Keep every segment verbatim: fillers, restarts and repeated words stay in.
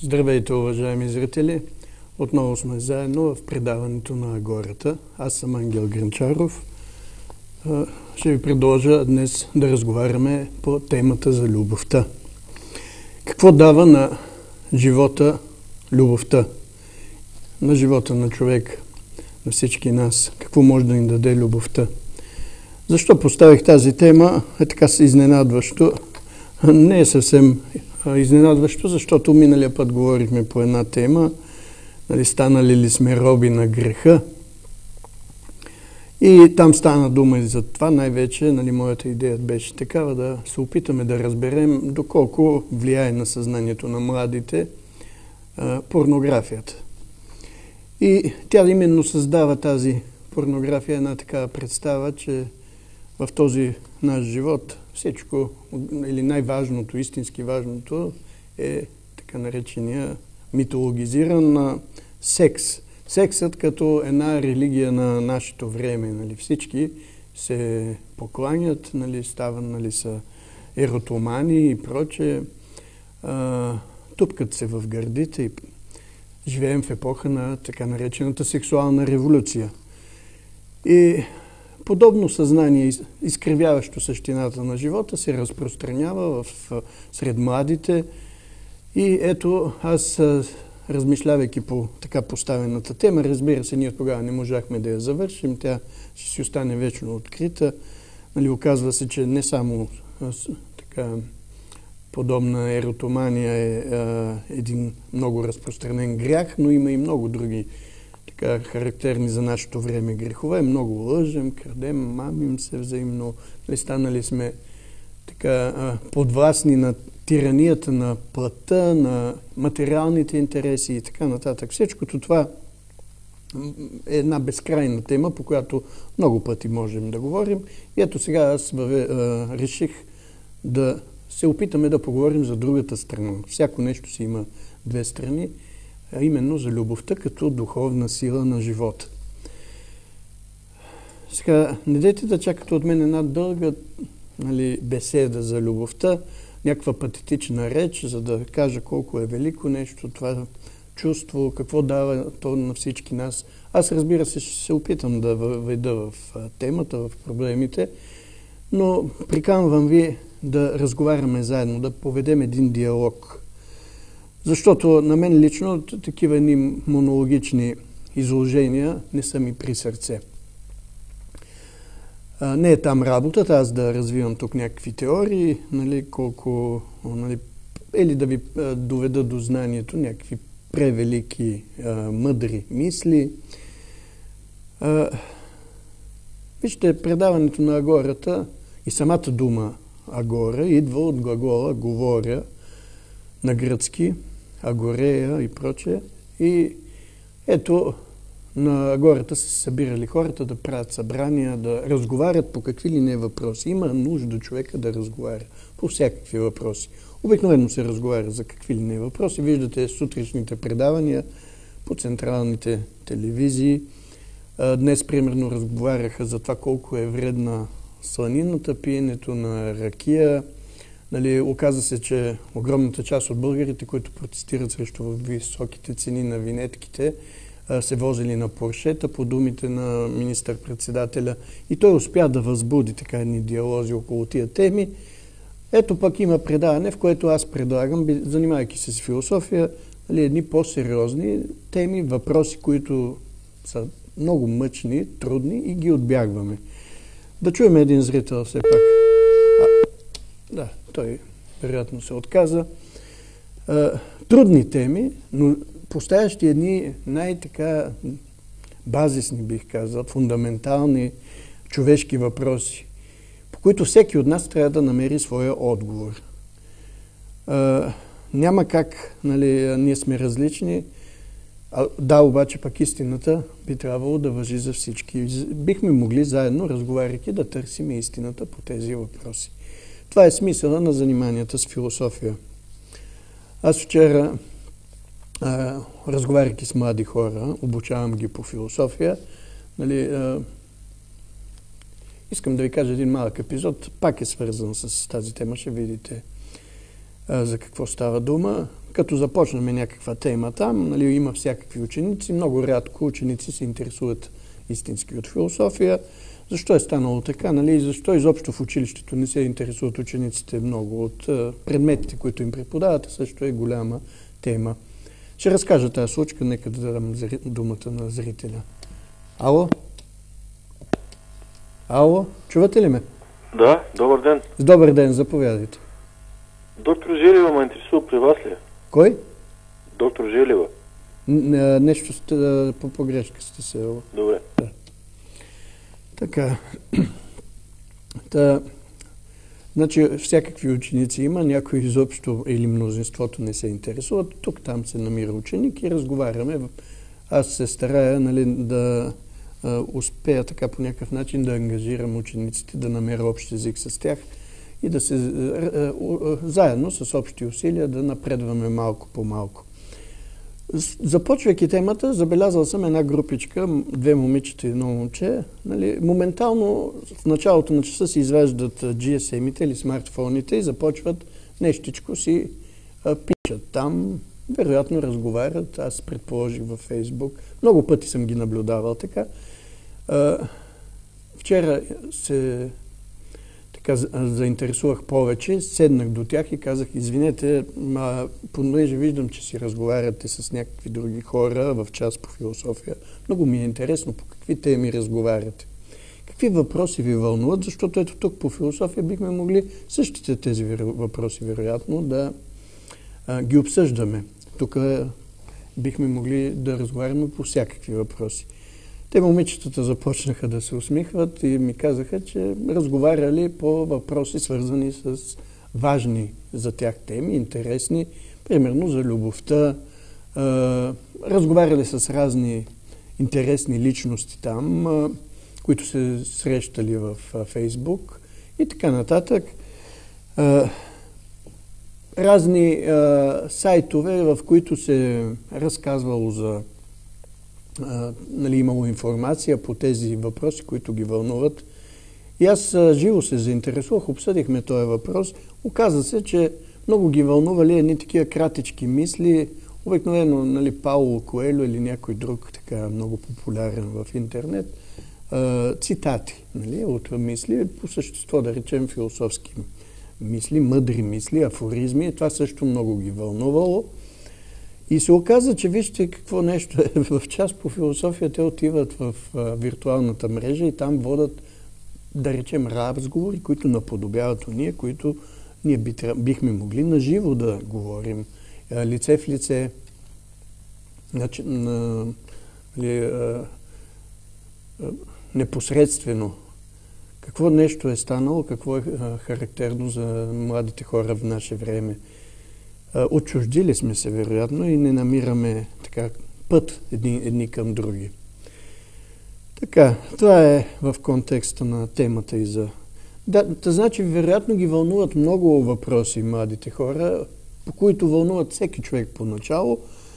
Здравейте, уважаеми зрители! Отново сме заедно в предаването на Агората. Аз съм Ангел Грънчаров. Ще ви предложа днес да разговаряме по темата за любовта. Какво дава на живота любовта? На живота на човек, на всички нас. Какво може да ни даде любовта? Защо поставих тази тема? Е така се изненадващо. Не е съвсем изненадващо, защото миналия път говорихме по една тема, нали, станали ли сме роби на греха. И там стана дума и за това. Най-вече, нали, моята идея беше такава да се опитаме да разберем доколко влияе на съзнанието на младите а, порнографията. И тя именно създава тази порнография, една такава представа, че в този наш живот всичко, или най-важното, истински важното е така наречения митологизиран секс. Сексът като една религия на нашето време. Нали, всички се покланят, нали, стават, нали, са еротомани и прочее. А, тупкат се в гърдите и живеем в епоха на така наречената сексуална революция. И подобно съзнание, изкривяващо същината на живота, се разпространява в, сред младите. И ето, аз, размишлявайки по така поставената тема, разбира се, ние тогава не можахме да я завършим, тя ще си остане вечно открита. Нали, оказва се, че не само така подобна еротомания е а, един много разпространен грях, но има и много други така характерни за нашето време грехове. Много лъжем, крадем, мамим се взаимно. Станали сме така подвластни на тиранията на плътта, на материалните интереси и така нататък. Всичкото това е една безкрайна тема, по която много пъти можем да говорим. И ето сега аз бъве, а, реших да се опитаме да поговорим за другата страна. Всяко нещо си има две страни, а именно за любовта като духовна сила на живота. Сега, не дайте да чакате от мен една дълга, нали, беседа за любовта, някаква патетична реч, за да кажа колко е велико нещо, това чувство, какво дава то на всички нас. Аз, разбира се, ще се опитам да въведа в темата, в проблемите, но приканвам ви да разговаряме заедно, да поведем един диалог. Защото на мен лично такива едни монологични изложения не са ми при сърце. А, не е там работата, аз да развивам тук някакви теории, нали, колко, нали, или да ви а, доведа до знанието някакви превелики, а, мъдри мисли. А, вижте, предаването на Агората и самата дума Агора идва от глагола говоря на гръцки, агорея и прочее. И ето, на Агората са се събирали хората да правят събрания, да разговарят по какви ли не въпроси. Има нужда човека да разговаря по всякакви въпроси. Обикновено се разговаря за какви ли не въпроси. Виждате сутрешните предавания по централните телевизии. Днес, примерно, разговаряха за това колко е вредна сланината, пиенето на ракия. Нали, оказа се, че огромната част от българите, които протестират срещу високите цени на винетките, се возили на поршета, по думите на министър-председателя. И той успя да възбуди така едни диалози около тия теми. Ето пък има предаване, в което аз предлагам, занимавайки се с философия, нали, едни по-сериозни теми, въпроси, които са много мъчни, трудни и ги отбягваме. Да чуем един зрител все пак. А, да, той вероятно се отказа. А, трудни теми, но поставящи едни най-така базисни, бих казал, фундаментални човешки въпроси, по които всеки от нас трябва да намери своя отговор. А, няма как, нали, ние сме различни. А, да, обаче пък истината би трябвало да важи за всички. Бихме могли заедно, разговаряйки, да търсим истината по тези въпроси. Това е смисъла на заниманията с философия. Аз вчера, а, разговаряйки с млади хора, обучавам ги по философия, нали, а, искам да ви кажа един малък епизод, пак е свързан с тази тема, ще видите а, за какво става дума. като започнем някаква тема там, нали, има всякакви ученици, много рядко ученици се интересуват истински от философия. Защо е станало така, нали? Защо изобщо в училището не се интересуват учениците много от а, предметите, които им преподават, също е голяма тема. Ще разкажа тази случка, нека да дам думата на зрителя. Ало? Ало? Чувате ли ме? Да, добър ден. Добър ден, заповядайте. Доктор Желева ме интересува при вас ли? Кой? Доктор Желева. Н- нещо сте, по погрешка сте се... Добре. Да. Така. Та, значи, всякакви ученици има, някои изобщо или мнозинството не се интересуват. Тук там се намира ученик и разговаряме. Аз се старая, нали, да а, успея така по някакъв начин да ангажирам учениците, да намеря общ език с тях и да се а, а, а, заедно с общи усилия да напредваме малко по малко. Започвайки темата, забелязал съм една групичка, две момичета и едно момче. Нали, моментално в началото на часа си изваждат джи ес ем-ите или смартфоните и започват нещичко си а, пишат там. Вероятно разговарят, аз предположих във Фейсбук. Много пъти съм ги наблюдавал така. А, вчера се така заинтересувах повече, седнах до тях и казах, извинете, ма, понеже виждам, че си разговаряте с някакви други хора в час по философия. Много ми е интересно по какви теми разговаряте. Какви въпроси ви вълнуват, защото ето тук по философия бихме могли същите тези въпроси, вероятно, да а, ги обсъждаме. Тук бихме могли да разговаряме по всякакви въпроси. Те момичетата започнаха да се усмихват и ми казаха, че разговаряли по въпроси, свързани с важни за тях теми, интересни, примерно за любовта. Разговаряли с разни интересни личности там, които се срещали в Фейсбук и така нататък. Разни сайтове, в които се разказвало за Uh, нали, имало информация по тези въпроси, които ги вълнуват. И аз uh, живо се заинтересувах, обсъдихме този въпрос. Оказа се, че много ги вълнували едни такива кратички мисли, обикновено, нали, Пауло Коелho или някой друг, така много популярен в интернет, uh, цитати, нали, от мисли, по същество, да речем, философски мисли, мъдри мисли, афоризми. Това също много ги вълнувало. И се оказа, че вижте какво нещо е в час по философия. Те отиват в а, виртуалната мрежа и там водят, да речем, разговори, които наподобяват уния, които ние би, бихме могли наживо да говорим. А, лице в лице, значи, на, нали, а, а, непосредствено. Какво нещо е станало, какво е а, характерно за младите хора в наше време. Отчуждили сме се, вероятно, и не намираме така път едни, едни към други. Така, това е в контекста на темата и за... Да, да, значи, вероятно ги вълнуват много въпроси младите хора, по които вълнуват всеки човек поначало.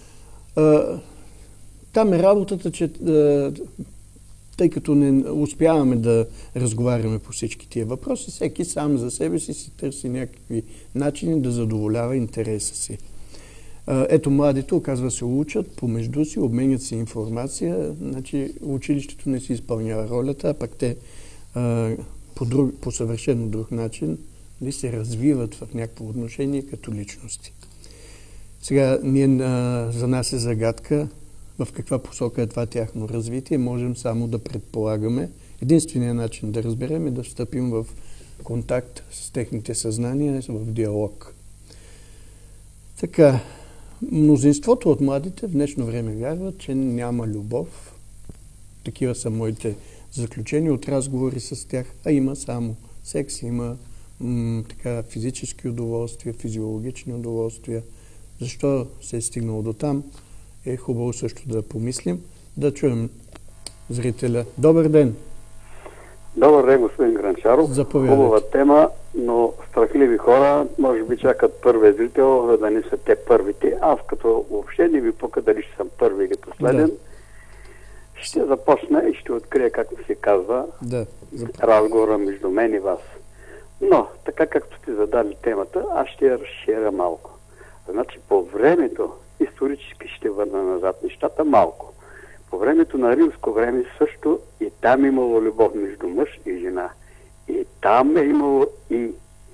Там е работата, че тъй като не успяваме да разговаряме по всички тия въпроси, всеки сам за себе си си търси някакви начини да задоволява интереса си. Ето, младите, оказва се, учат помежду си, обменят си информация, значи училището не си изпълнява ролята, а пък те а, по, друг, по съвършено друг начин ли се развиват в някакво отношение като личности. Сега, ние, а, за нас е загадка в каква посока е това тяхно развитие, можем само да предполагаме. Единственият начин да разберем е да встъпим в контакт с техните съзнания, в диалог. Така, мнозинството от младите в днешно време вярват, че няма любов. Такива са моите заключения от разговори с тях, а има само секс, има м- така, физически удоволствия, физиологични удоволствия. Защо се е стигнало до там? Е хубаво също да помислим, да чуем зрителя. Добър ден! Добър ден, господин Гранчаров. Заповядайте. Хубава тема, но страхливи хора може би чакат първия зрител, за да не са те първите. Аз като въобще не ви пука дали ще съм първи или последен. Да. Ще започна и ще открия, както се казва, да. разговора между мен и вас. Но, така както сте задали темата, аз ще я разширя малко. Значи по времето, исторически ще върна назад нещата малко. По времето на римско време също и там имало любов между мъж и жена. И там е имало и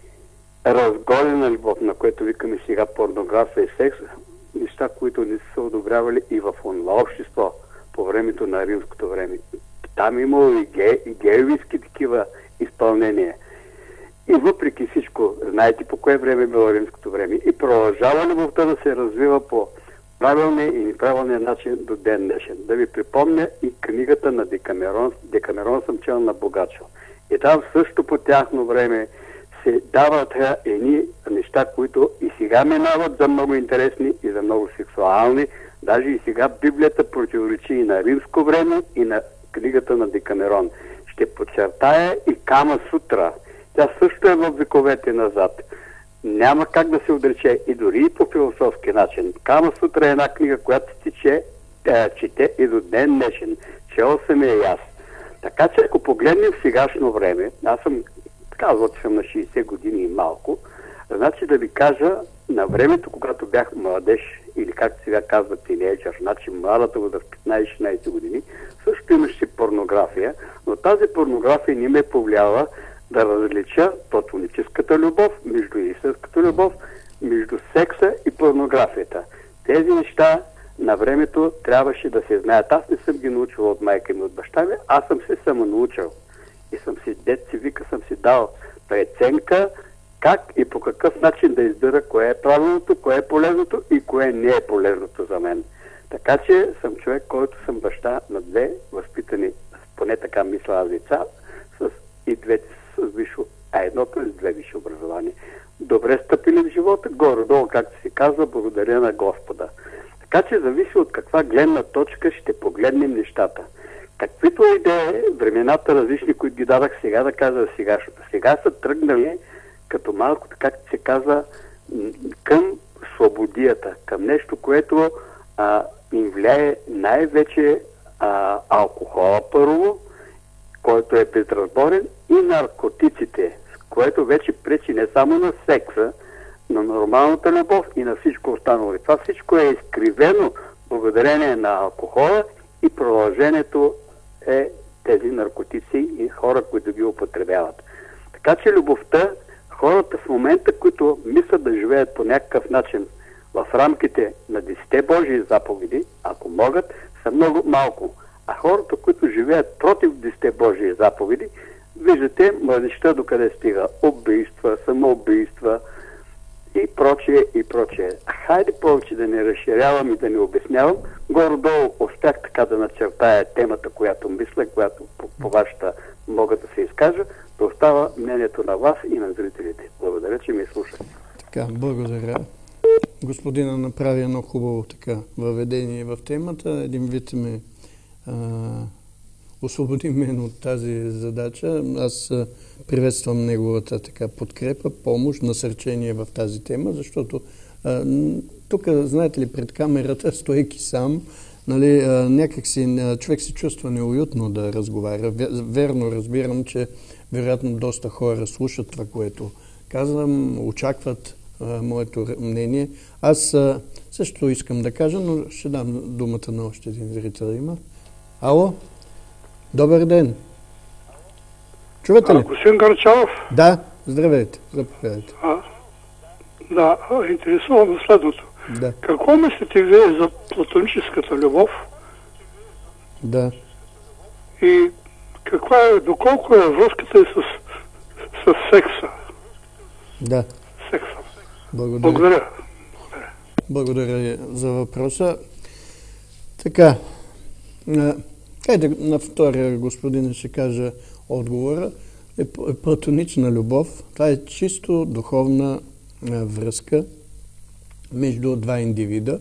разголена любов, на което викаме сега порнография и секс, неща, които не са се одобрявали и в онова общество по времето на римското време. Там имало и, ге, и геовиски такива изпълнения. И въпреки всичко, знаете по кое време е било римското време. И продължава любовта да се развива по правилния и неправилния начин до ден днешен. Да ви припомня и книгата на Декамерон. Декамерон съм чел на Богачо. И там също по тяхно време се дават едни неща, които и сега минават за много интересни и за много сексуални. Даже и сега Библията противоречи и на римско време, и на книгата на Декамерон. Ще подчертая и Кама Сутра. Тя също е в вековете назад. Няма как да се отрече и дори и по философски начин. Кама Сутра е една книга, която тече, тя чете и до ден днешен. Чел съм я и аз. Така че ако погледнем в сегашно време, аз съм казвал, че съм на шейсет години и малко, значи да ви кажа, на времето, когато бях младеж, или както сега казват тинейджър, значи младата възраст петнайсет-шестнайсет години, също имаше порнография, но тази порнография не ме повлияла да различа платоническата любов между истинската любов, между секса и порнографията. Тези неща на времето трябваше да се знаят. Аз не съм ги научил от майка ми, от баща ми, аз съм се самонаучил. И съм си, дет си вика, съм си дал преценка как и по какъв начин да избира кое е правилното, кое е полезното и кое не е полезното за мен. Така че съм човек, който съм баща на две възпитани, поне така мисля аз деца, с и двете с висше, а едното е с две висши образования. Добре стъпили в живота, горе-долу, както се казва, благодаря на Господа. Така че зависи от каква гледна точка ще погледнем нещата. Каквито и да е времената различни, които ги дадах сега да кажа сегашното. Сега са тръгнали като малко, както се казва, към свободията, към нещо, което а, им влияе най-вече а, алкохола първо, който е безразборен, и наркотиците, което вече пречи не само на секса, на нормалната любов и на всичко останало. И това всичко е изкривено благодарение на алкохола и продължението е тези наркотици и хора, които ги употребяват. Така че любовта, хората в момента, които мислят да живеят по някакъв начин в рамките на десетте Божии заповеди, ако могат, са много малко. А хората, които живеят против десетте Божии заповеди, виждате младежта докъде стига. Убийства, самоубийства и прочее, и прочее. А хайде повече да не разширявам и да не обяснявам. Горе-долу успях така да начертая темата, която мисля, която по, по вашата мога да се изкажа, да остава мнението на вас и на зрителите. Благодаря, че ми слушате. Така, благодаря. Господина направи едно хубаво така въведение в темата. Един вид ме а, освободи мен от тази задача. Аз а, приветствам неговата така подкрепа, помощ, насърчение в тази тема, защото а, тук, знаете ли, пред камерата, стоейки сам, нали, а, някак си а, човек се чувства неуютно да разговаря. Верно разбирам, че вероятно доста хора слушат това, което казвам, очакват а, моето мнение. Аз а, също искам да кажа, но ще дам думата на още един зрител. Има. Ало? Добър ден. Чувате ли? Господин Гарчалов? Да, здравейте. Заповядайте. А, да, интересувам следното. Да. Какво мислите вие за платоническата любов? Да. И каква е, доколко е връзката и с, с секса? Да. Секса. Благодаря. Благодаря. Благодаря за въпроса. Така. Хайде на втория господин ще кажа отговора. Е платонична любов. Това е чисто духовна връзка между два индивида.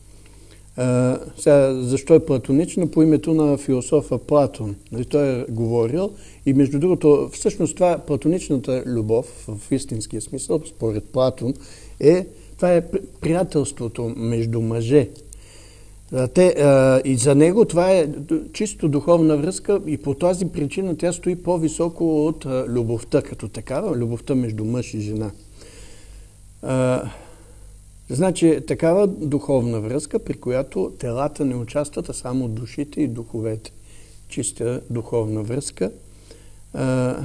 А, сега, защо е платонична? По името на философа Платон. Той е говорил и между другото, всъщност това платоничната любов в истинския смисъл, според Платон, е, това е приятелството между мъже. Те, а, и за него това е чисто духовна връзка и по тази причина тя стои по-високо от а, любовта като такава, любовта между мъж и жена. А, Значи, такава духовна връзка, при която телата не участват, а само душите и духовете. Чиста духовна връзка. А,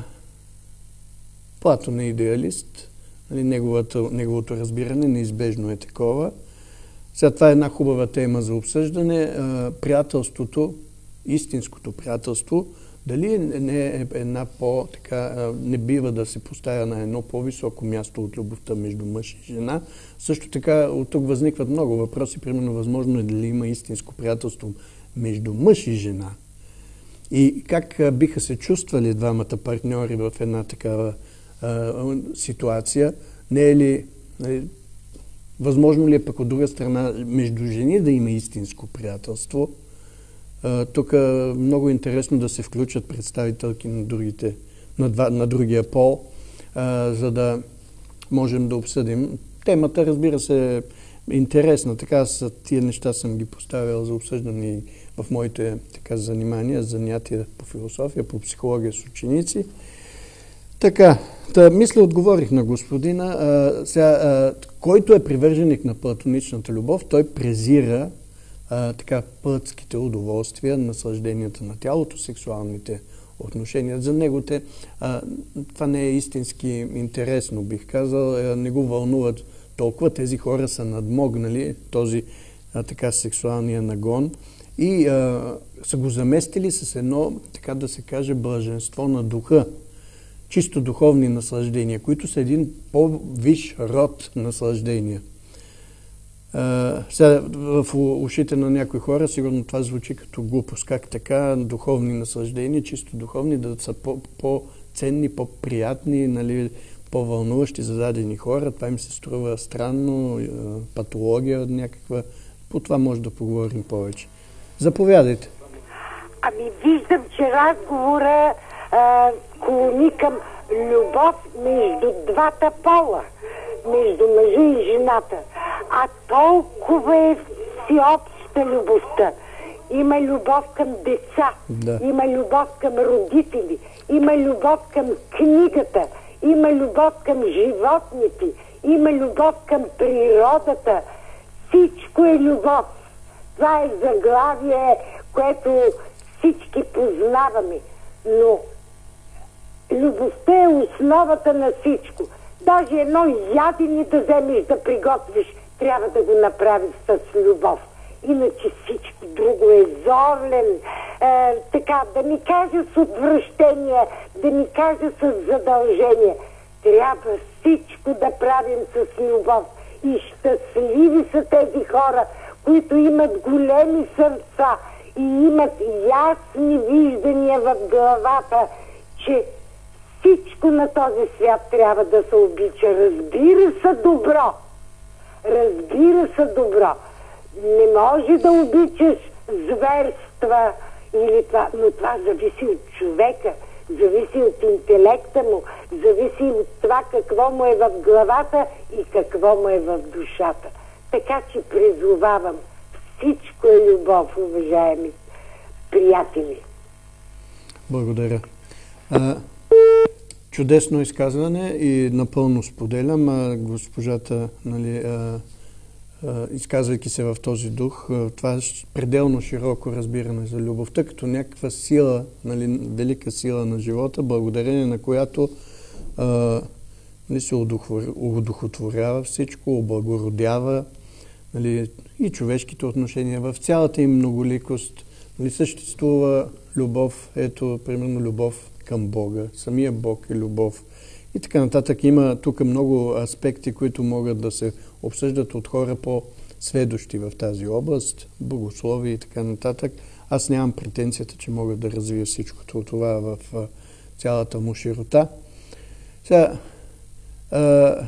Платон е идеалист. Нали, неговото, неговото разбиране неизбежно е такова. Сега това е една хубава тема за обсъждане. А, приятелството, истинското приятелство, дали не е една по, така, не бива да се поставя на едно по-високо място от любовта между мъж и жена. Също така от тук възникват много въпроси. Примерно, възможно е дали има истинско приятелство между мъж и жена. И как биха се чувствали двамата партньори в една такава а, ситуация? Не е ли, нали, възможно ли е пък от друга страна между жени да има истинско приятелство? Тук е много интересно да се включат представителки на, другите, на, два, на другия пол, а, за да можем да обсъдим. Темата, разбира се, е интересна. Така, с тия неща съм ги поставил за обсъждане в моите така, занимания, занятия по философия, по психология с ученици. Така, та, мисля, отговорих на господина. А, сега, а, който е привърженик на платоничната любов, той презира А, така, плътските удоволствия, наслажденията на тялото, сексуалните отношения. За него те, а, това не е истински интересно, бих казал. А, не го вълнуват толкова. Тези хора са надмогнали този а, така сексуалния нагон и а, са го заместили с едно, така да се каже, блаженство на духа. Чисто духовни наслаждения, които са един по-висш род наслаждения. Uh, сега в ушите на някои хора сигурно това звучи като глупост. Как така духовни наслаждения, чисто духовни, да са по-ценни, по-приятни, нали, по-вълнуващи за дадени хора. Това им се струва странно, патология някаква. По това може да поговорим повече. Заповядайте. Ами виждам, че разговора а, клони към любов между двата пола, между мъжа и жената. А толкова е всеобща любовта. Има любов към деца, да. Има любов към родители, има любов към книгата, има любов към животните, има любов към природата. Всичко е любов. Това е заглавие, което всички познаваме. Но любовта е основата на всичко. Даже едно ядене да вземеш да приготвиш, трябва да го направиш с любов. Иначе всичко друго е зорлен, е, така, да ни кажа с отвращение, да ни кажа с задължение. Трябва всичко да правим с любов. И щастливи са тези хора, които имат големи сърца и имат ясни виждания в главата, че всичко на този свят трябва да се обича. Разбира се добро. Разбира се добро. Не може да обичаш зверства или това, но това зависи от човека, зависи от интелекта му, зависи от това какво му е в главата и какво му е в душата. Така че призовавам, всичко е любов, уважаеми приятели. Благодаря. А, чудесно изказване и напълно споделям. А, госпожата, нали, а, а, изказвайки се в този дух, а, това е пределно широко разбиране за любовта, като някаква сила, нали, велика сила на живота, благодарение на която а, нали, се удохотворява всичко, облагородява, нали, и човешките отношения в цялата им многоликост. Нали, съществува любов, ето, примерно, любов към Бога. Самия Бог е любов. И така нататък. Има тук много аспекти, които могат да се обсъждат от хора по-сведущи в тази област, богословие и така нататък. Аз нямам претенцията, че мога да развия всичкото това в а, цялата му широта. Сега, а,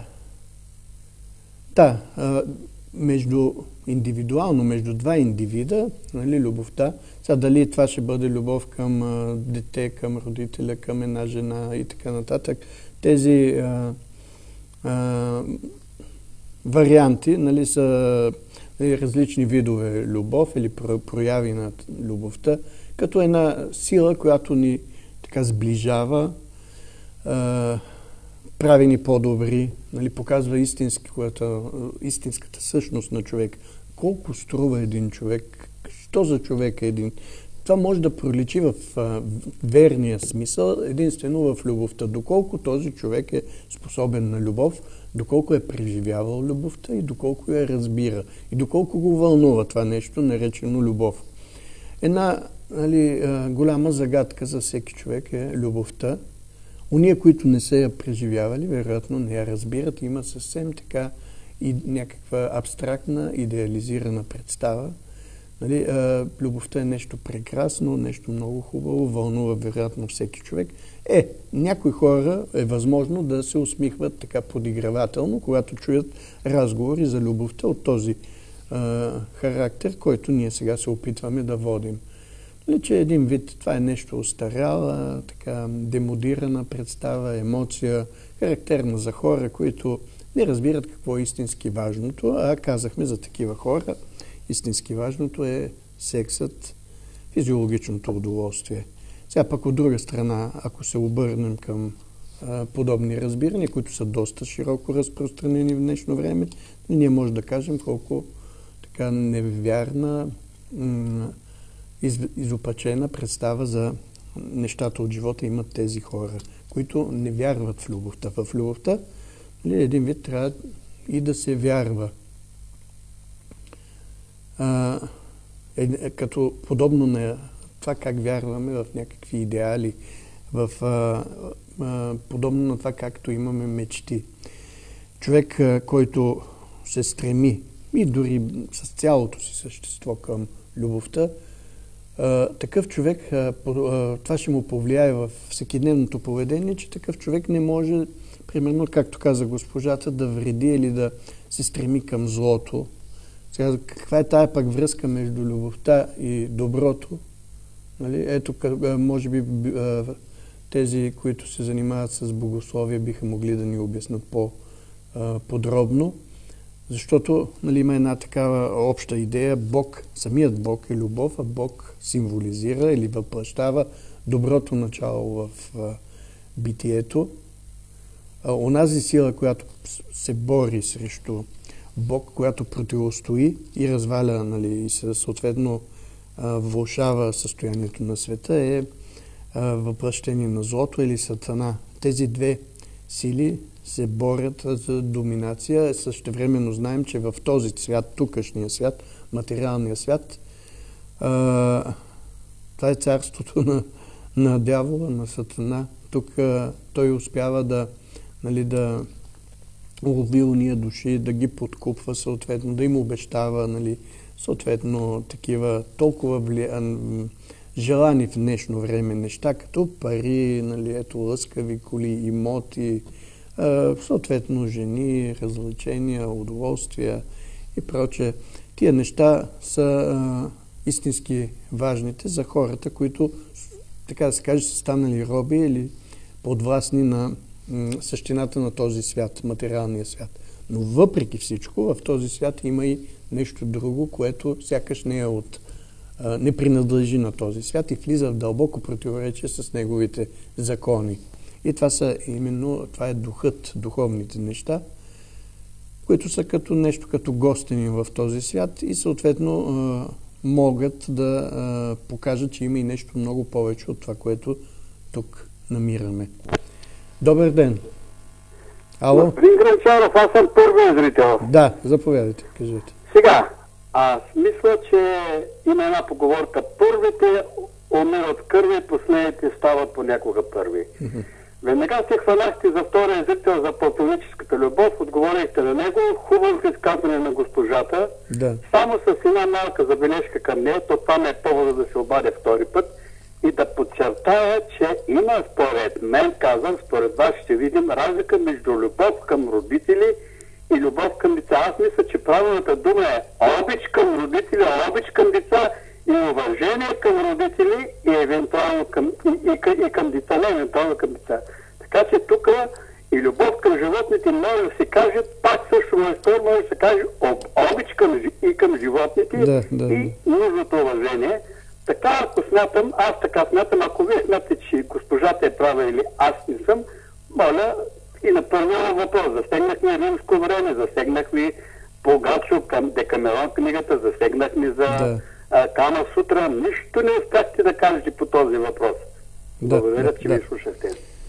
да, а, между индивидуално, между два индивида, нали, любовта. Сега дали това ще бъде любов към а, дете, към родителя, към една жена и така нататък. Тези а, а, варианти, нали, са нали, различни видове любов или прояви на любовта, като една сила, която ни така сближава, а, прави ни по-добри, нали, показва истинската, истинската същност на човек. Колко струва един човек, що за човек е един. Това може да проличи в а, верния смисъл, единствено в любовта. Доколко този човек е способен на любов, доколко е преживявал любовта и доколко я разбира. И доколко го вълнува това нещо, наречено любов. Една, нали, а, голяма загадка за всеки човек е любовта. Уния, които не са я преживявали, вероятно не я разбират. Има съвсем така и някаква абстрактна, идеализирана представа. Нали, а, любовта е нещо прекрасно, нещо много хубаво, вълнува вероятно всеки човек. Е, някои хора е възможно да се усмихват така подигравателно, когато чуят разговори за любовта от този а, характер, който ние сега се опитваме да водим. Нали, че един вид това е нещо остаряла, така демодирана представа, емоция, характерна за хора, които не разбират какво е истински важното, а казахме за такива хора, истински важното е сексът, физиологичното удоволствие. Сега пък от друга страна, ако се обърнем към а, подобни разбирания, които са доста широко разпространени в днешно време, ние може да кажем колко така невярна, из, изопачена представа за нещата от живота имат тези хора, които не вярват в любовта. В любовта, нали, един вид трябва и да се вярва. А, е, като подобно на това как вярваме в някакви идеали, в, а, а, подобно на това както имаме мечти. Човек, а, който се стреми и дори с цялото си същество към любовта, а, такъв човек, а, по, а, това ще му повлияе в всекидневното поведение, че такъв човек не може, примерно, както каза госпожата, да вреди или да се стреми към злото. Сега, каква е тая пък връзка между любовта и доброто? Нали? Ето, може би тези, които се занимават с богословие, биха могли да ни обяснат по-подробно. Защото, нали, има една такава обща идея. Бог, самият Бог е любов, а Бог символизира или въплъщава доброто начало в битието. Онази сила, която се бори срещу Бог, която противостои и разваля, нали, и съответно влошава състоянието на света, е въплъщение на злото или сатана. Тези две сили се борят за доминация. Същевременно знаем, че в този свят, тукашния свят, материалния свят, това е царството на, на дявола, на сатана. Тук той успява да, нали, да лови уния души, да ги подкупва съответно, да им обещава, нали, съответно такива толкова вли... желани в днешно време неща, като пари, нали, ето лъскави коли, имоти, а, съответно жени, развлечения, удоволствия и прочее. Тия неща са а, истински важните за хората, които, така да се каже, са станали роби или подвластни на същината на този свят, материалния свят. Но въпреки всичко, в този свят има и нещо друго, което сякаш не е от, а, не принадлежи на този свят и влиза в дълбоко противоречие с неговите закони. И това са именно, това е духът, духовните неща, които са като нещо, като гостени в този свят и съответно а, могат да а, покажат, че има и нещо много повече от това, което тук намираме. Добър ден! Ало? Господин Гранчаров, аз съм първият зрител. Да, заповядайте, кажете. Сега, аз мисля, че има една поговорка. Първите умират кърви, последните стават понякога първи. Mm-hmm. Веднага се хванахте за втория зрител за платоническата любов, отговорихте на него. Хубаво изказване на госпожата. Да. Само с една малка забележка към нея, то това не е повода да се обадя втори път. И да подчертая, че има според мен, казвам, според вас ще видим разлика между любов към родители и любов към деца. Аз мисля, че правилната дума е обич към родители, обич към деца и уважение към родители и евентуално към, и, и, и към деца, не евентуално към деца. Така че тук и любов към животните може да се каже, пак също може да се каже об, обич към, и към животните, да, да, и нужното уважение. Така, ако смятам, аз така смятам, ако вие смятате, че госпожата е права или аз не съм, моля, И на първия въпрос засегнахме римско време, засегнахме Погачо, към Декамерон книгата, засегнахме за да. а, Кама Сутра. Нищо не успяхте да кажете по този въпрос. Да, благодаря, че да. ви слушахте.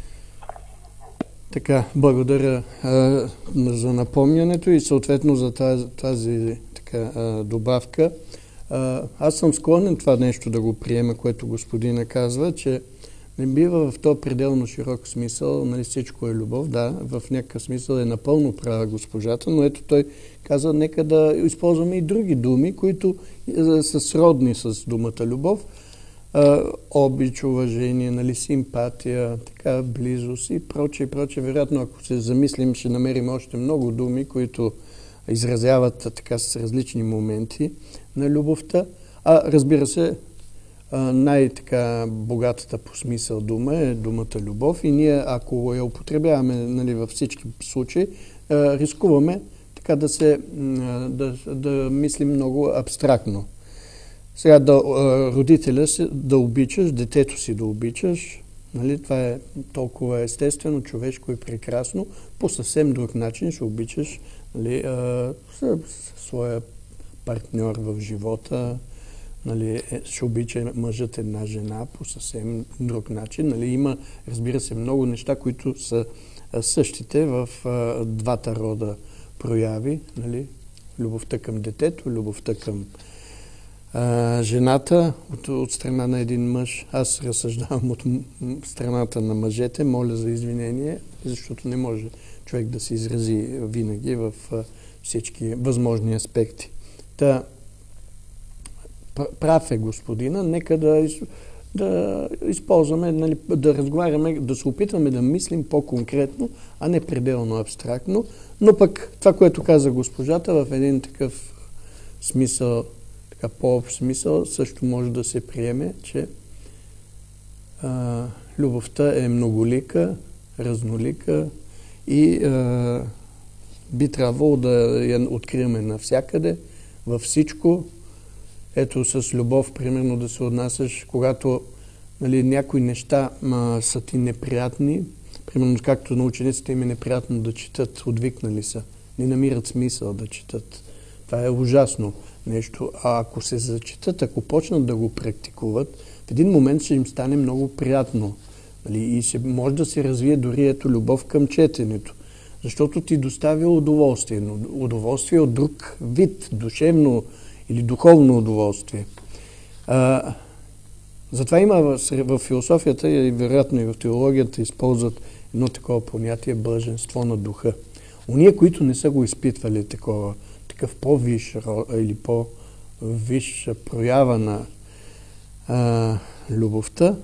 Така, благодаря а, за напомнянето и съответно за тази, тази така, а, добавка. А, аз съм склонен това нещо да го приема, което господина казва, че не бива в този пределно широк смисъл, нали, всичко е любов. Да, в някакъв смисъл е напълно права госпожата, но ето той каза, нека да използваме и други думи, които са сродни с думата любов. А, обич, уважение, нали, симпатия, така, близост и прочее, прочее. Вероятно, ако се замислим, ще намерим още много думи, които изразяват така с различни моменти на любовта. А разбира се, най-така богатата по смисъл дума е думата любов и ние, ако я употребяваме, нали, във всички случаи, рискуваме така да се да, да мислим много абстрактно. Сега да родителя си да обичаш, детето си да обичаш, нали, това е толкова естествено, човешко и прекрасно. По съвсем друг начин ще обичаш, нали, своя партньор в живота, нали, ще обича мъжът една жена по съвсем друг начин. Нали, има, разбира се, много неща, които са същите в а, двата рода прояви. Нали, любовта към детето, любовта към а, жената от, от страна на един мъж. Аз разсъждавам от страната на мъжете, моля за извинение, защото не може човек да се изрази винаги в а, всички възможни аспекти. Та, прав е господина, нека да, да използваме, нали, да разговаряме, да се опитваме да мислим по-конкретно, а не пределно абстрактно. Но пък това, което каза госпожата, в един такъв смисъл, така по-общ смисъл, също може да се приеме, че а, любовта е многолика, разнолика и а, би трябвало да я откриваме навсякъде, във всичко. Ето с любов, примерно, да се отнасяш, когато, нали, някои неща ма, са ти неприятни, примерно както на учениците им е неприятно да четат, отвикнали са, не намират смисъл да четат. Това е ужасно нещо. А ако се зачитат, ако почнат да го практикуват, в един момент ще им стане много приятно. Нали, и се, може да се развие дори ето любов към четенето, защото ти доставя удоволствие, но удоволствие от друг вид, душевно или духовно удоволствие. А, затова има в, в философията и вероятно и в теологията използват едно такова понятие блаженство на духа. Уния, които не са го изпитвали такова, такъв по-висш или по-висша проява на а, любовта,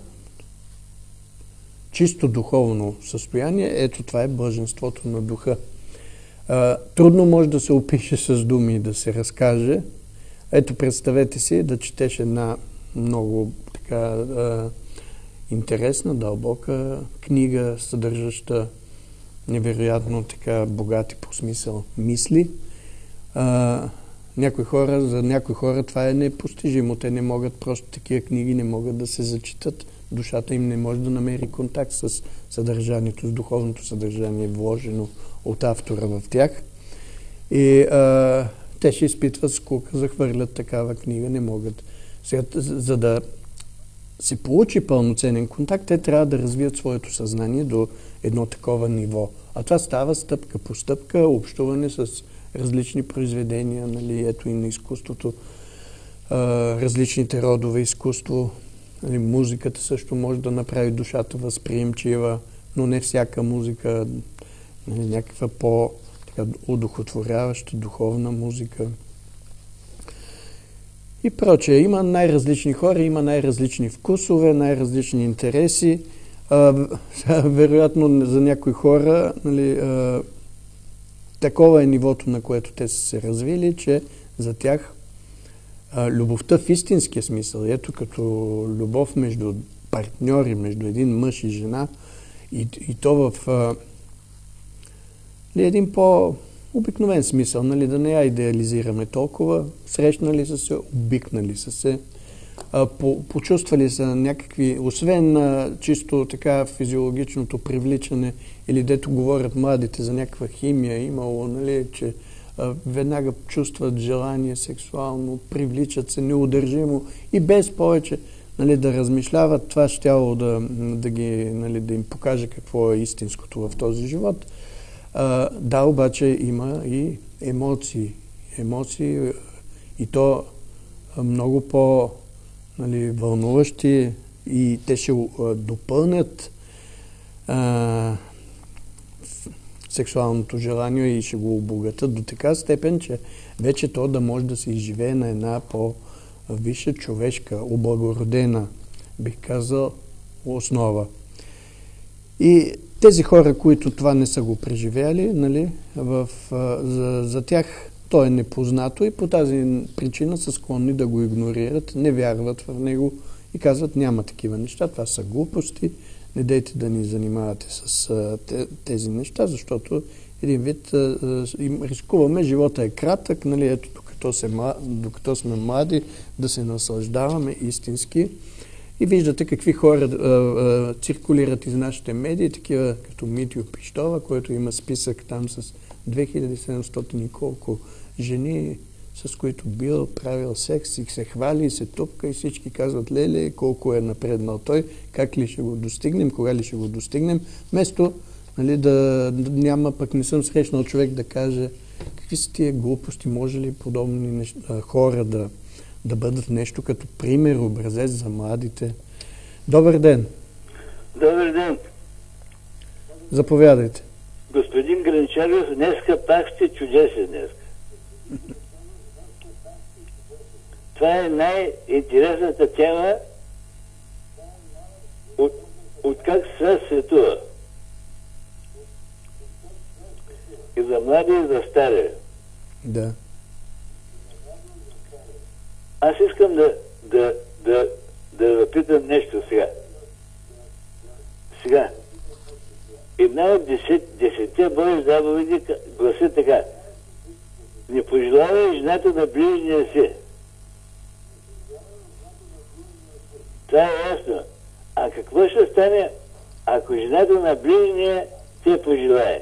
чисто духовно състояние, ето това е блаженството на духа. А, трудно може да се опише с думи и да се разкаже. Ето, представете си да четеш една много така а, интересна, дълбока книга, съдържаща невероятно така богати по смисъл мисли. А, някои хора, за някои хора това е непостижимо. Те не могат, просто такива книги не могат да се зачитат. Душата им не може да намери контакт с съдържанието, с духовното съдържание, вложено от автора в тях. И а, те ще изпитват скука, захвърлят такава книга, не могат. Сега, за да се получи пълноценен контакт, те трябва да развият своето съзнание до едно такова ниво. А това става стъпка по стъпка, общуване с различни произведения, нали, ето и на изкуството, а, различните родове изкуство. Нали, музиката също може да направи душата възприемчива, но не всяка музика, нали, някаква по- удохотворяваща, духовна музика. И прочее. Има най-различни хора, има най-различни вкусове, най-различни интереси. А, вероятно за някои хора, нали, а, такова е нивото, на което те са се развили, че за тях а, любовта в истинския смисъл, ето като любов между партньори, между един мъж и жена, и, и то в а, ли един по-обикновен смисъл, нали, да не я идеализираме толкова, срещнали са се, обикнали са се, а, по, почувствали са някакви, освен а, чисто така физиологичното привличане, или дето говорят младите за някаква химия, имало, нали, че а, веднага чувстват желание сексуално, привличат се неудържимо и без повече, нали, да размишляват, това щяло да, да, ги, нали, да им покаже какво е истинското в този живот. А, да, обаче има и емоции. Емоции и то много по, нали, вълнуващи, и те ще допълнят а, сексуалното желание и ще го обогатят до така степен, че вече то да може да се изживее на една по-висша човешка, облагородена, бих казал, основа. И тези хора, които това не са го преживяли, нали, в, за, за тях то е непознато и по тази причина са склонни да го игнорират, не вярват в него и казват, няма такива неща, това са глупости, не дейте да ни занимавате с а, тези неща, защото един вид а, им рискуваме, живота е кратък, нали, ето докато, се, докато сме млади, да се наслаждаваме истински. И виждате какви хора а, а, циркулират из нашите медии, такива като Митю Пищова, който има списък там с две хиляди и седемстотин и колко жени, с които бил, правил секс и се хвали и се тупка и всички казват, леле, колко е напреднал той, как ли ще го достигнем, кога ли ще го достигнем, вместо, нали, да, да няма, пък не съм срещнал човек да каже какви са тия глупости, може ли подобни неща, хора да, да бъдат нещо като пример, образец за младите. Добър ден! Добър ден! Заповядайте. Господин Гранчаров, днеска пак сте чудесен днес. Това е най-интересната тема от, от как свят светува. И за млади, и за стари. Да. Аз искам да, да, да, да запитам нещо сега. Сега. Една от десет, десетте Божи заповеди гласи така. Не пожелавай жената на ближния си. Това е ясно. А какво ще стане, ако жената на ближния те пожелае?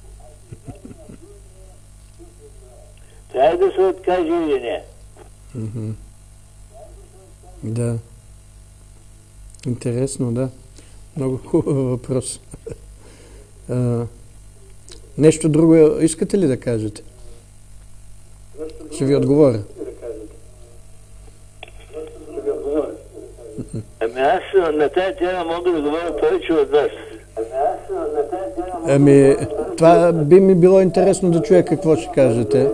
Трябва да се откаже или не? Mm-hmm. Да. Интересно, да. Много хубав въпрос. А, нещо друго искате ли да кажете? Ще ви отговоря. Ами аз на тази тема мога да говоря повече от вас. Ами, това би ми било интересно да чуя какво ще кажете.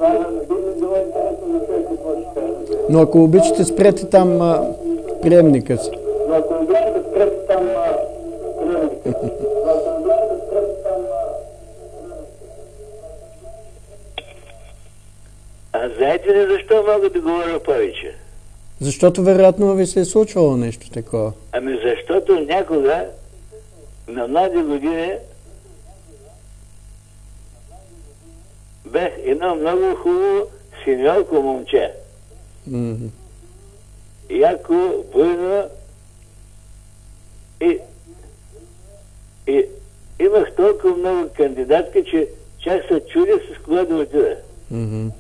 Но ако обичате, спрете там а, приемника си. Но ако обичате, спрете там а, приемника си. А знаете ли защо мога да говоря повече? Защото вероятно ви се е случвало нещо такова. Ами защото някога на млади години бях едно много хубаво синьорко момче. Mm-hmm. Яко, буйно и, и имах толкова много кандидатки, че чак се чудя с кога да отида. Mm-hmm.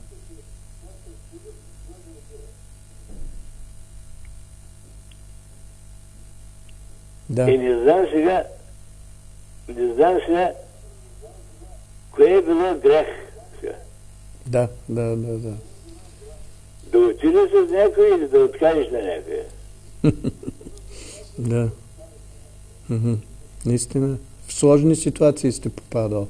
Да. И не знам сега, не знам сега, кое е било грех сега. Да, да, да, да. Да отидеш с някой или да откажеш на някой. Да. Mm-hmm. Наистина, в сложни ситуации сте попадал.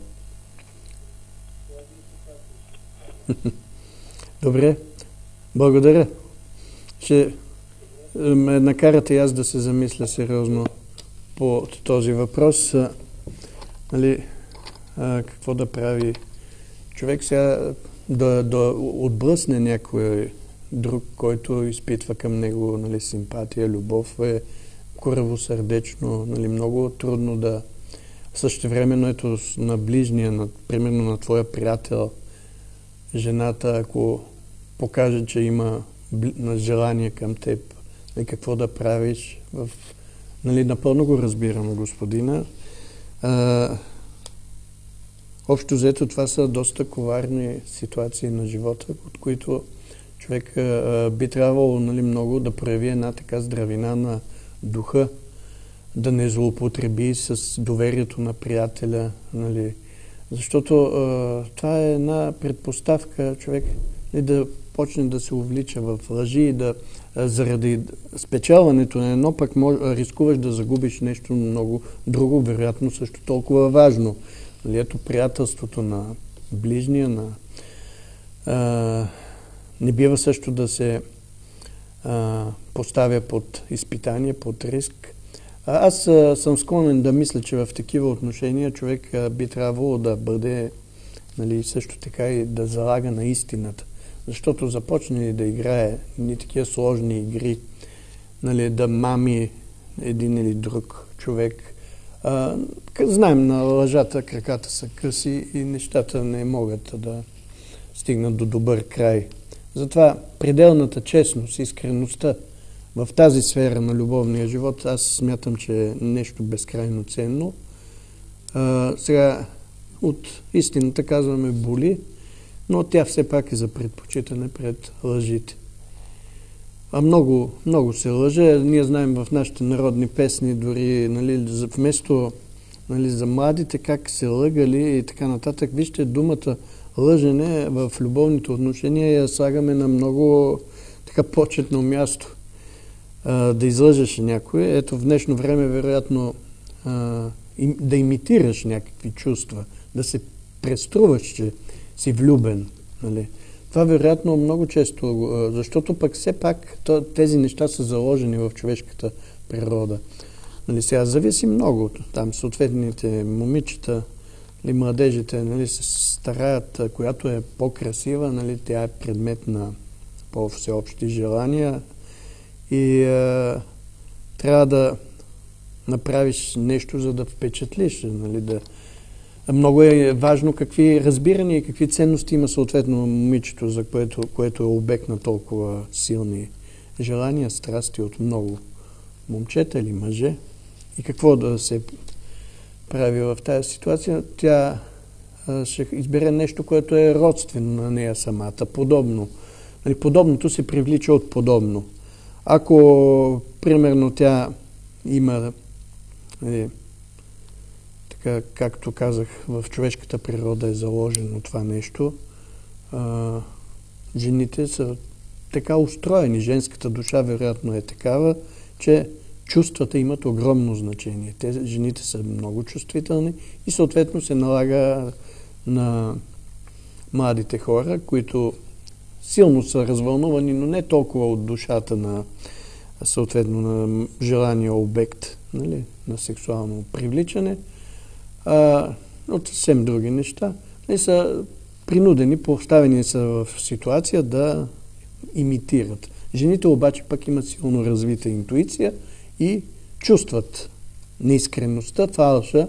Добре, благодаря. Ще ме накарате и аз да се замисля сериозно по този въпрос. А, нали, а, какво да прави човек сега, да, да отблъсне някой друг, който изпитва към него, нали, симпатия, любов, е коравосърдечно, нали, много трудно да същевременно ето на ближния, на, примерно на твоя приятел, жената, ако покаже, че има желание към теб, и какво да правиш. В, нали, напълно го разбирам господина. А, общо взето това са доста коварни ситуации на живота, от които човек а, би трябвало, нали, много да прояви една така здравина на духа, да не злоупотреби с доверието на приятеля, нали, защото а, това е една предпоставка човек, нали, да почне да се увлича в лъжи и да а, заради спечелването на едно пък мож, рискуваш да загубиш нещо много друго, вероятно също толкова важно. Нали, ето приятелството на ближния, на, а, не бива също да се а, поставя под изпитание, под риск. А, аз а, съм склонен да мисля, че в такива отношения човек а, би трябвало да бъде, нали, също така и да залага на истината. Защото започне ли да играе ни такива сложни игри, нали, да мами един или друг човек. А, знаем, на лъжата краката са къси и нещата не могат да стигнат до добър край. Затова пределната честност, искреността в тази сфера на любовния живот, аз смятам, че е нещо безкрайно ценно. А, сега, от истината казваме боли, но тя все пак е за предпочитане пред лъжите. А много, много се лъже. Ние знаем в нашите народни песни, дори, нали, вместо, нали, за младите как се лъгали и така нататък. Вижте, думата лъжене в любовните отношения я слагаме на много така почетно място. А, да излъжеш някой. Ето в днешно време, вероятно, а, им, да имитираш някакви чувства, да се преструваш, че си влюбен. Нали. Това вероятно много често, защото пък все пак тези неща са заложени в човешката природа. Нали, сега зависи много. Там съответните момичета или младежите, нали, се стараят, която е по-красива, нали, тя е предмет на по-всеобщи желания и а, трябва да направиш нещо, за да впечатлиш, нали, да. Много е важно какви разбирания и какви ценности има съответно момичето, за което, което е обект на толкова силни желания, страсти от много момчета или мъже. И какво да се прави в тази ситуация? Тя а, ще избере нещо, което е родствено на нея самата, подобно. Нали, подобното се привлича от подобно. Ако, примерно, тя има, нали, така, както казах, в човешката природа е заложено това нещо, а, жените са така устроени, женската душа вероятно е такава, че чувствата имат огромно значение. Те, жените са много чувствителни и съответно се налага на младите хора, които силно са развълнувани, но не толкова от душата на съответно на желания обект, нали, на сексуално привличане, а, от съвсем други неща. И са принудени, поставени са в ситуация да имитират. Жените обаче пък имат силно развита интуиция и чувстват неискреността, фалша.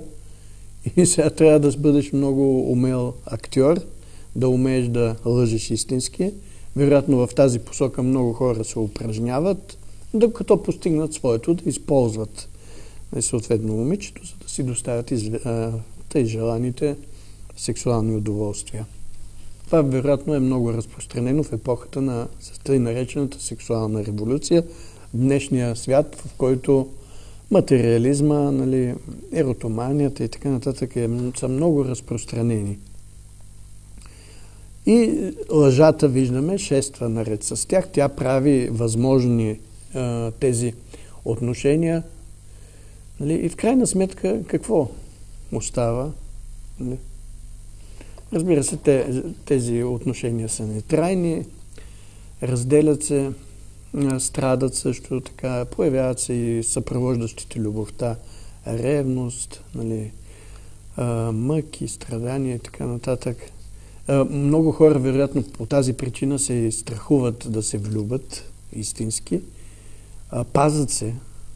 И сега трябва да бъдеш много умел актьор, да умееш да лъжеш истински. Вероятно в тази посока много хора се упражняват, докато постигнат своето, да използват съответно момичето, за да си доставят из, а, тъй желаните сексуални удоволствия. Това вероятно е много разпространено в епохата на тъй наречената сексуална революция, в днешния свят, в който материализма, нали, еротоманията и така нататък е, са много разпространени. И лъжата, виждаме, шества наред с тях. Тя прави възможни а, тези отношения. Нали, и в крайна сметка какво остава? Нали? Разбира се, те, тези отношения са нетрайни, разделят се, страдат също така, появяват се и съпровождащите любовта, ревност, нали, а, мъки, страдания и така нататък. А, много хора, вероятно, по тази причина се страхуват да се влюбят истински, а, пазят се.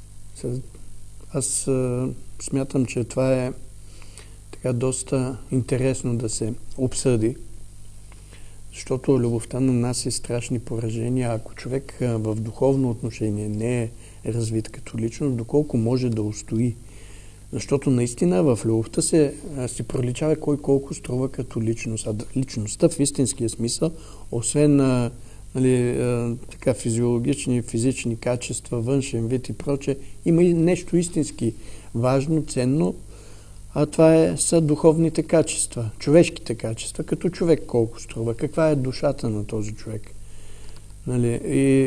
Аз а, смятам, че това е така доста интересно да се обсъди, Защото любовта нанася страшни поражения. Ако човек в духовно отношение не е развит като личност, доколко може да устои. Защото наистина в любовта се си проличава кой колко струва като личност. А личността в истинския смисъл, освен на нали, така, физиологични, физични качества, външен вид и прочее, има и нещо истински важно, ценно, а това е, са духовните качества, човешките качества, като човек колко струва, каква е душата на този човек. Нали? И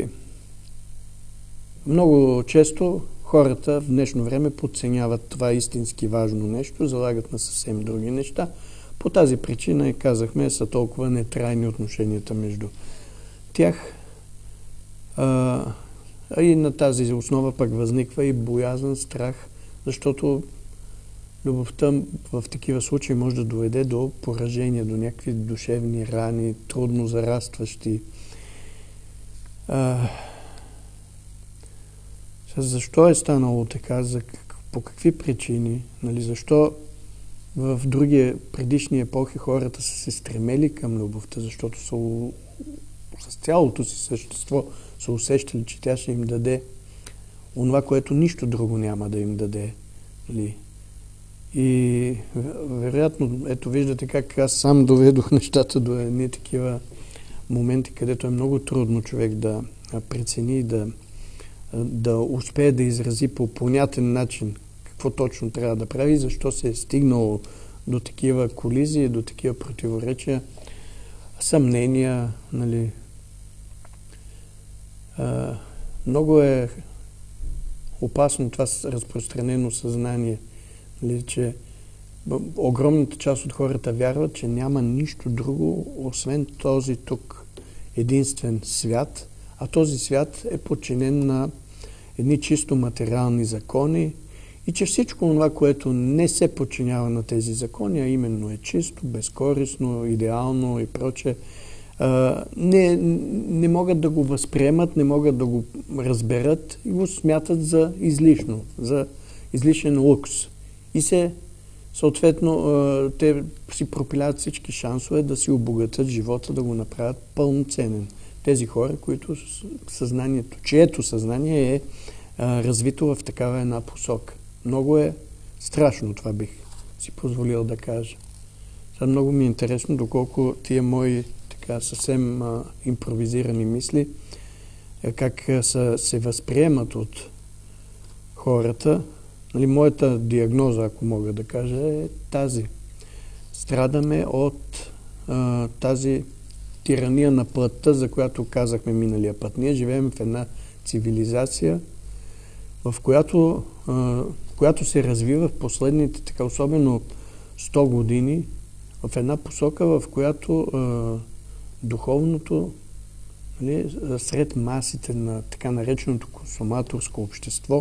много често хората в днешно време подценяват това истински важно нещо, залагат на съвсем други неща. По тази причина, и казахме, са толкова нетрайни отношенията между тях. А, а и на тази основа пък възниква и боязън, страх, защото любовта в такива случаи може да доведе до поражения, до някакви душевни рани, трудно зарастващи. А, защо е станало така? За, по какви причини? Нали, защо в други предишни епохи хората са се стремели към любовта? Защото са, с цялото си същество са усещали, че тя ще им даде онова, което нищо друго няма да им даде. Нали? И вероятно, ето виждате как аз сам доведох нещата до едни такива моменти, където е много трудно човек да прецени и да, да успее да изрази по понятен начин какво точно трябва да прави, защо се е стигнало до такива колизии, до такива противоречия, съмнения, нали. А, много е опасно това разпространено съзнание, нали, че огромната част от хората вярват, че няма нищо друго, освен този тук единствен свят, а този свят е подчинен на едни чисто материални закони и че всичко това, което не се подчинява на тези закони, а именно е чисто, безкористно, идеално и прочее, не, не могат да го възприемат, не могат да го разберат и го смятат за излишно, за излишен лукс. И се, съответно, те си пропиляват всички шансове да си обогатят живота, да го направят пълноценен. Тези хора, които съзнанието, чието съзнание е а, развито в такава една посока. Много е страшно, това бих си позволил да кажа. Сега много ми е интересно, доколко тия мои така съвсем а, импровизирани мисли, а, как а, са, се възприемат от хората. Нали, моята диагноза, ако мога да кажа, е тази. Страдаме от а, тази тирания на плътта, за която казахме миналия път. Ние живеем в една цивилизация, в която, а, която се развива в последните, така особено сто години, в една посока, в която а, духовното, нали, сред масите на така нареченото консуматорско общество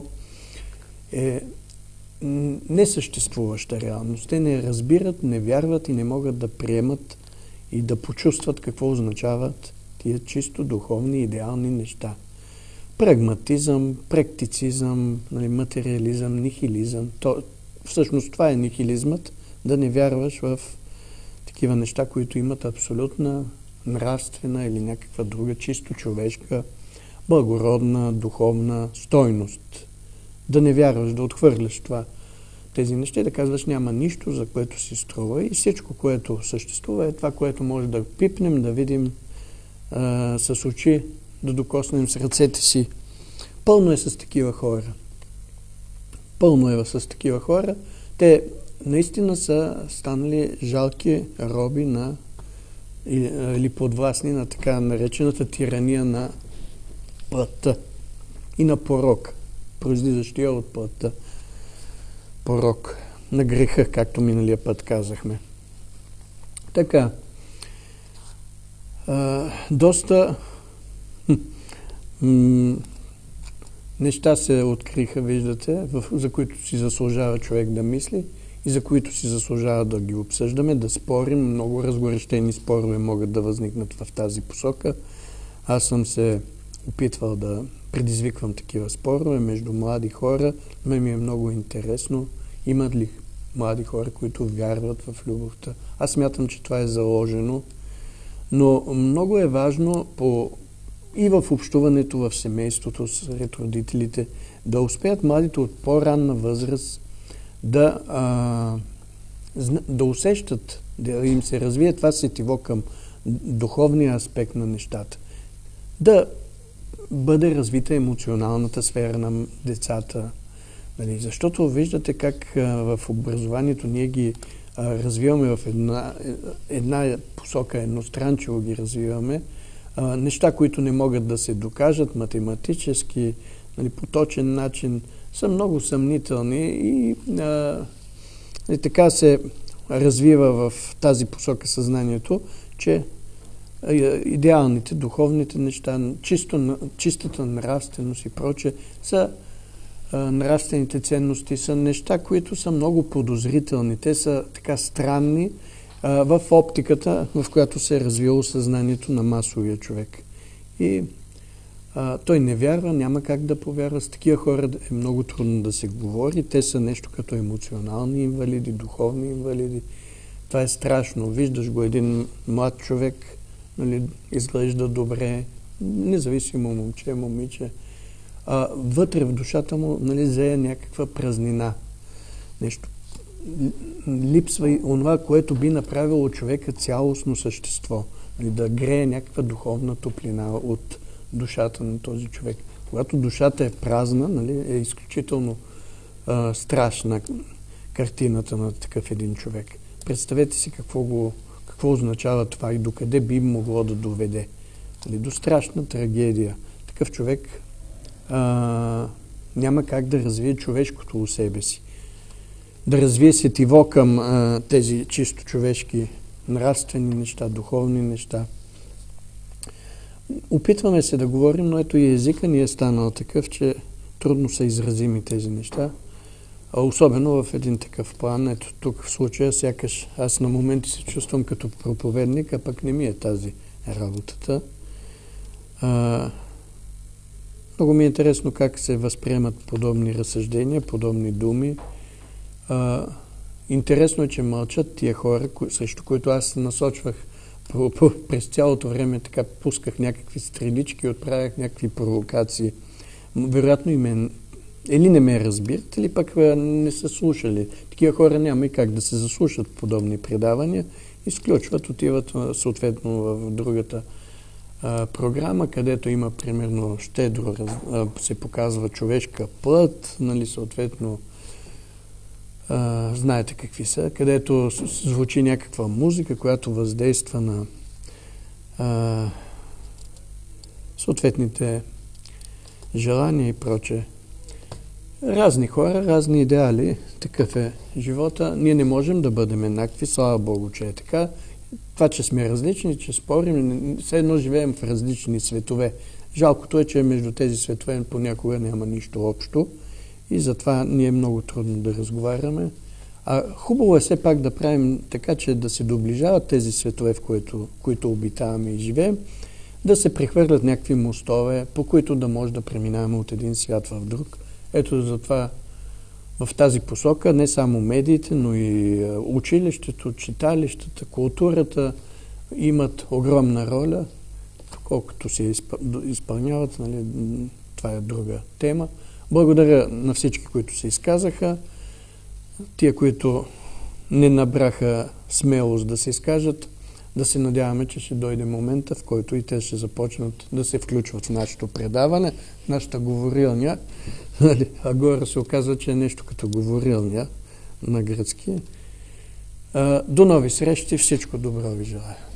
е несъществуваща реалност. Те не разбират, не вярват и не могат да приемат и да почувстват какво означават тия чисто духовни, идеални неща. Прагматизъм, практицизъм, нали, материализъм, нихилизъм. То, всъщност това е нихилизмът, да не вярваш в такива неща, които имат абсолютна нравствена или някаква друга чисто човешка, благородна, духовна стойност. Да не вярваш, да отхвърляш това, тези неща и да казваш няма нищо, за което си струва и всичко, което съществува е това, което може да пипнем, да видим а, с очи, да докоснем с ръцете си. Пълно е с такива хора. Пълно е с такива хора. Те наистина са станали жалки роби на или подвластни на така наречената тирания на плътта и на порок, произлизащия от плътта порок, на греха, както миналия път казахме. Така, а, доста м- неща се откриха, виждате, в, за които си заслужава човек да мисли и за които си заслужава да ги обсъждаме, да спорим. Много разгорещени спорове могат да възникнат в тази посока. Аз съм се опитвал да предизвиквам такива спорове между млади хора. Ме ми е много интересно. Имат ли млади хора, които вярват в любовта? Аз смятам, че това е заложено Но много е важно по, и в общуването в семейството сред родителите да успеят младите от по-ранна възраст да, а, да усещат, да им се развие това сетиво към духовния аспект на нещата. Да бъде развита емоционалната сфера на децата. Нали? Защото виждате как а, в образованието ние ги а, развиваме в една, една посока, едностранчиво ги развиваме. А, неща, които не могат да се докажат математически, нали, по точен начин, са много съмнителни и, а, и така се развива в тази посока съзнанието, че идеалните, духовните неща, чисто, чистата нравственост и прочее, са а, нравствените ценности, са неща, които са много подозрителни. Те са така странни а, в оптиката, в която се е развило съзнанието на масовия човек. И а, той не вярва, няма как да повярва. С такива хора е много трудно да се говори. Те са нещо като емоционални инвалиди, духовни инвалиди. Това е страшно. Виждаш го един млад човек, нали, изглежда добре, независимо момче, момиче. А, вътре в душата му, нали, зее някаква празнина. Нещо. Липсва и онова, което би направило човека цялостно същество. Нали, да грее някаква духовна топлина от душата на този човек. Когато душата е празна, нали, е изключително а, страшна картината на такъв един човек. Представете си какво го Какво означава това и докъде би могло да доведе? Нали, до страшна трагедия. Такъв човек а, няма как да развие човешкото у себе си. Да развие сетиво към а, тези чисто човешки нравствени неща, духовни неща. Опитваме се да говорим, но ето и езика ни е станал такъв, че трудно са изразими тези неща. А особено в един такъв план. Ето тук в случая сякаш аз на моменти се чувствам като проповедник, а пък не ми е тази работата. А, много ми е интересно как се възприемат подобни разсъждения, подобни думи. А, интересно е, че мълчат тия хора, кои, срещу които аз насочвах по, по, през цялото време, така пусках някакви стрелички, отправях някакви провокации. Вероятно и мен или не ме разбират, или пък не са слушали. Такива хора няма и как да се заслушат подобни предавания. Изключват, отиват съответно в другата а, програма, където има примерно щедро а, се показва човешка плът, нали, съответно а, знаете какви са, където звучи някаква музика, която въздейства на а, съответните желания и прочее. Разни хора, разни идеали, такъв е живота. Ние не можем да бъдем еднакви, слава Богу, че е така. Това, че сме различни, че спорим, все едно живеем в различни светове. Жалкото е, че между тези светове понякога няма нищо общо и затова ни е много трудно да разговаряме. А хубаво е все пак да правим така, че да се доближават тези светове, в които, които обитаваме и живеем, да се прехвърлят някакви мостове, по които да може да преминаваме от един свят в друг. Ето затова в тази посока не само медиите, но и училището, читалищата, културата имат огромна роля, колкото се изпълняват, нали, това е друга тема. Благодаря на всички, които се изказаха. Тия, които не набраха смелост да се изкажат, да се надяваме, че ще дойде момента, в който и те ще започнат да се включват в нашето предаване, нашата говорилня. Агора се оказва, че е нещо като говорилня на гръцки. До нови срещи, всичко добро ви желая.